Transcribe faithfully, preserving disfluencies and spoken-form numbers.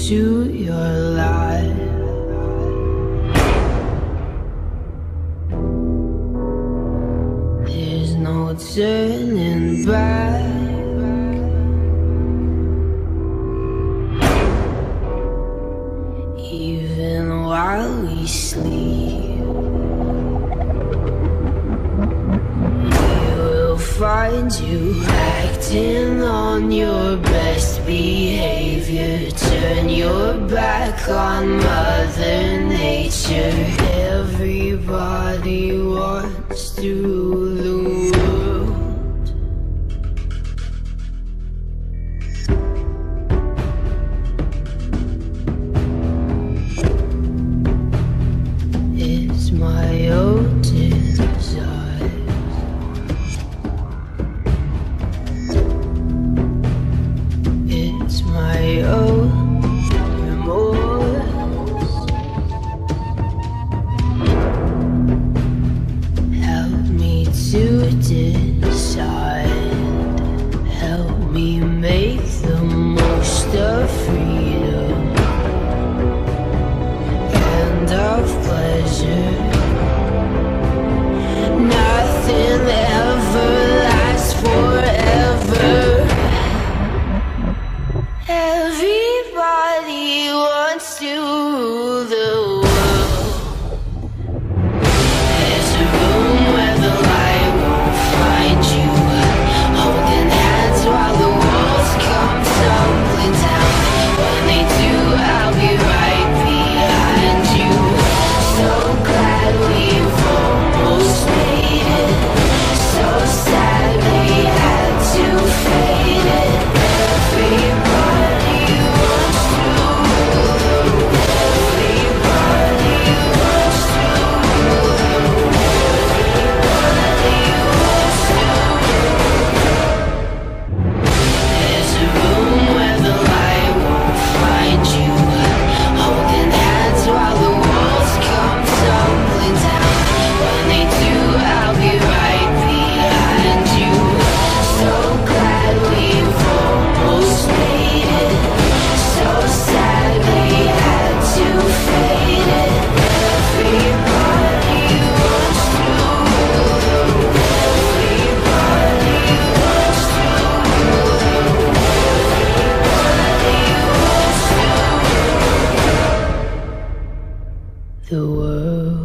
into your life. There's no turning back. Even while we sleep, we will find you acting on your best behavior. Turn your back on Mother Nature. Everybody wants to rule the world. It's my own desire. It's my own remorse. Help me to decide. Help me make the most of freedom and of pleasure. Nothing ever lasts forever. Everybody wants to rule the world. There's a room where the light won't find you, holding hands while the walls come tumbling down. When they do, I'll be right behind you. So glad we've almost made it. So sad we had to fade it. Everybody wants to rule the world. Everybody wants to rule the world. Everybody wants to rule. There's a room where the light won't find you, holding hands while the walls come tumbling down. When they do, I'll be right behind you. So glad we've almost made it. So sad we had to fade it. Everybody wants to rule the world. Everybody wants to rule the world. Everybody wants to rule the world.